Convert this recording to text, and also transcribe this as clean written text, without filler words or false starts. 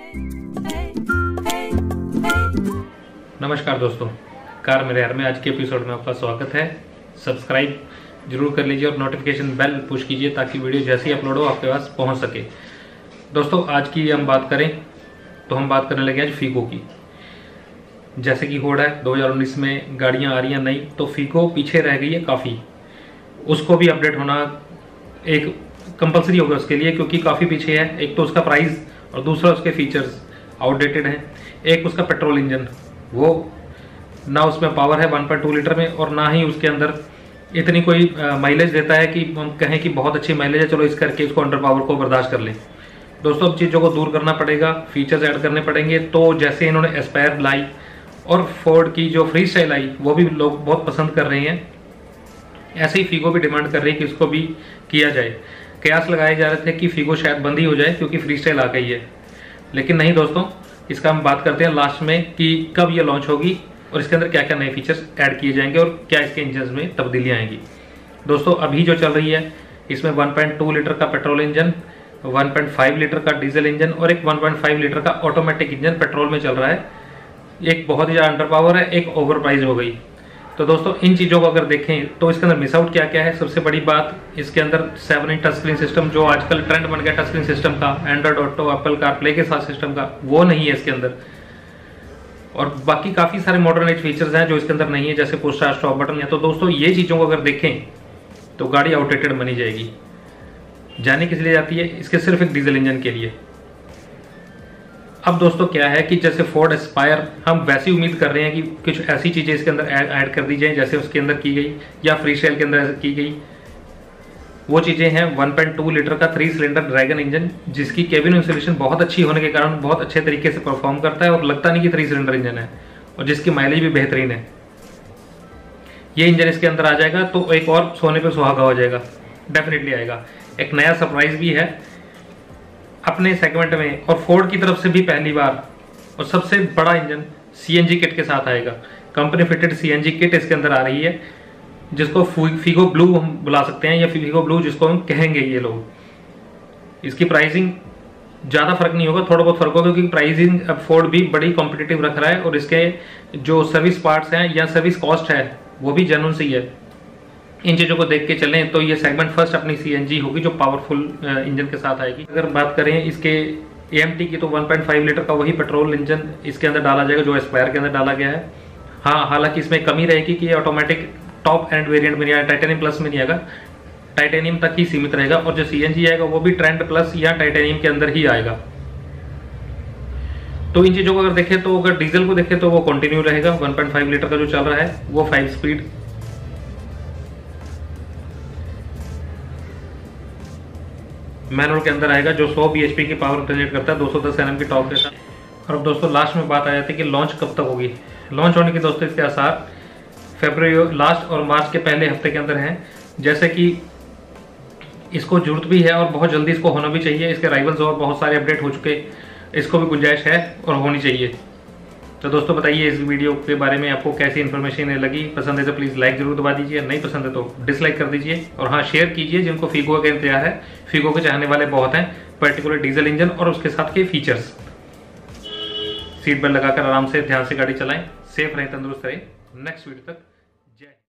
नमस्कार दोस्तों, कार मेरे यार में आज के एपिसोड में आपका स्वागत है। सब्सक्राइब जरूर कर लीजिए और नोटिफिकेशन बेल पुश कीजिए ताकि वीडियो जैसे ही अपलोड हो आपके पास पहुंच सके। दोस्तों आज की हम बात करें तो हम बात करने लगे आज फीगो की। जैसे कि होड़ है 2019 में गाड़ियां आ रही हैं नई, तो फीगो पीछे रह गई है काफ़ी। उसको भी अपडेट होना एक कंपलसरी होगा उसके लिए, क्योंकि काफ़ी पीछे है। एक तो उसका प्राइस और दूसरा उसके फीचर्स आउटडेटेड हैं। एक उसका पेट्रोल इंजन, वो ना उसमें पावर है 1.2 लीटर में, और ना ही उसके अंदर इतनी कोई माइलेज देता है कि हम कहें कि बहुत अच्छी माइलेज है, चलो इस करके उसको अंडर पावर को बर्दाश्त कर लें। दोस्तों अब चीज़ों को दूर करना पड़ेगा, फीचर्स ऐड करने पड़ेंगे। तो जैसे इन्होंने एस्पायर लाई और फोर्ड की जो फ्री स्टाइल आई वो भी लोग बहुत पसंद कर रहे हैं, ऐसे ही फीगो भी डिमांड कर रही है कि इसको भी किया जाए। कयास लगाए जा रहे थे कि फीगो शायद बंद ही हो जाए क्योंकि फ्री स्टाइल आ गई है, लेकिन नहीं दोस्तों, इसका हम बात करते हैं लास्ट में कि कब ये लॉन्च होगी और इसके अंदर क्या क्या नए फीचर्स ऐड किए जाएंगे और क्या इसके इंजन में तब्दीलियाँ आएंगी। दोस्तों अभी जो चल रही है इसमें 1.2 लीटर का पेट्रोल इंजन, 1.5 लीटर का डीजल इंजन और एक 1.5 लीटर का ऑटोमेटिक इंजन पेट्रोल में चल रहा है। एक बहुत ही ज़्यादा अंडर पावर है, एक ओवर प्राइस हो गई। तो दोस्तों इन चीज़ों को अगर देखें तो इसके अंदर मिस आउट क्या क्या है। सबसे बड़ी बात, इसके अंदर 7-inch टच स्क्रीन सिस्टम, जो आजकल ट्रेंड बन गया टच स्क्रीन सिस्टम का, एंड्रॉइड ऑटो, एप्पल कारप्ले के साथ सिस्टम का, वो नहीं है इसके अंदर। और बाकी काफ़ी सारे मॉडर्न एज फीचर्स हैं जो इसके अंदर नहीं है, जैसे पुश स्टार्ट स्टॉप बटन है। तो दोस्तों ये चीज़ों को अगर देखें तो गाड़ी आउटडेटेड बनी जाएगी। जाने किस लिए जाती है? इसके सिर्फ एक डीजल इंजन के लिए। अब दोस्तों क्या है कि जैसे फोर्ड एस्पायर, हम वैसी उम्मीद कर रहे हैं कि कुछ ऐसी चीज़ें इसके अंदर ऐड कर दी जाए जैसे उसके अंदर की गई या फ्री स्टाइल के अंदर की गई। वो चीज़ें हैं 1.2 लीटर का 3 सिलेंडर ड्रैगन इंजन, जिसकी केबिन इंसुलेशन बहुत अच्छी होने के कारण बहुत अच्छे तरीके से परफॉर्म करता है और लगता नहीं कि 3 सिलेंडर इंजन है, और जिसकी माइलेज भी बेहतरीन है। ये इंजन इसके अंदर आ जाएगा तो एक और सोने पे सुहागा हो जाएगा, डेफिनेटली आएगा। एक नया सरप्राइज भी है अपने सेगमेंट में, और फोर्ड की तरफ से भी पहली बार और सबसे बड़ा इंजन सीएनजी किट के साथ आएगा। कंपनी फिटेड सीएनजी किट इसके अंदर आ रही है, जिसको फीगो ब्लू हम बुला सकते हैं या फीगो ब्लू जिसको हम कहेंगे ये लोग। इसकी प्राइसिंग ज़्यादा फर्क नहीं होगा, थोड़ा बहुत फर्क होगा, क्योंकि प्राइसिंग अब फोर्ड भी बड़ी कॉम्पिटिटिव रख रहा है और इसके जो सर्विस पार्ट्स हैं या सर्विस कॉस्ट है वो भी जेन्युइन सी है। इन चीज़ों को देख के चलें तो ये सेगमेंट फर्स्ट अपनी सीएनजी होगी जो पावरफुल इंजन के साथ आएगी। अगर बात करें इसके एएमटी की तो 1.5 लीटर का वही पेट्रोल इंजन इसके अंदर डाला जाएगा जो एस्पायर के अंदर डाला गया है। हाँ, हालांकि इसमें कमी रहेगी कि ये ऑटोमेटिक टॉप एंड वेरिएंट में नहीं आएगा, टाइटेनियम प्लस में नहीं आएगा, टाइटेनियम तक ही सीमित रहेगा। और जो सीएनजी आएगा वो भी ट्रेंड प्लस या टाइटेनियम के अंदर ही आएगा। तो इन चीज़ों को अगर देखें तो अगर डीजल को देखें तो वो कंटिन्यू रहेगा। 1.5 लीटर का जो चल रहा है वो 5 स्पीड मैनुअल के अंदर आएगा, जो 100 bhp की पावर जनरेट करता है 210 Nm की टॉर्क के साथ। और अब दोस्तों लास्ट में बात आ जाती है कि लॉन्च कब तक होगी। लॉन्च होने के दोस्तों इसके आसार फरवरी लास्ट और मार्च के पहले हफ्ते के अंदर हैं। जैसे कि इसको जरूरत भी है और बहुत जल्दी इसको होना भी चाहिए। इसके राइवल्स और बहुत सारे अपडेट हो चुके, इसको भी गुंजाइश है और होनी चाहिए। तो दोस्तों बताइए इस वीडियो के बारे में आपको कैसी इन्फॉर्मेशन लगी। पसंद है तो प्लीज़ लाइक जरूर दबा दीजिए, नहीं पसंद है तो डिसलाइक कर दीजिए। और हाँ, शेयर कीजिए जिनको फीगो का इंतजार है। फीगो के चाहने वाले बहुत हैं, पर्टिकुलर डीजल इंजन और उसके साथ के फीचर्स। सीट बेल्ट लगाकर आराम से ध्यान से गाड़ी चलाएं, सेफ रहे, तंदुरुस्त रहे। नेक्स्ट वीडियो तक।